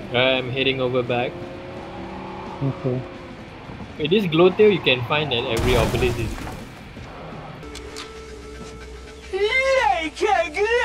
I'm heading over back. Okay. Wait, this glowtail you can find at every obelisk.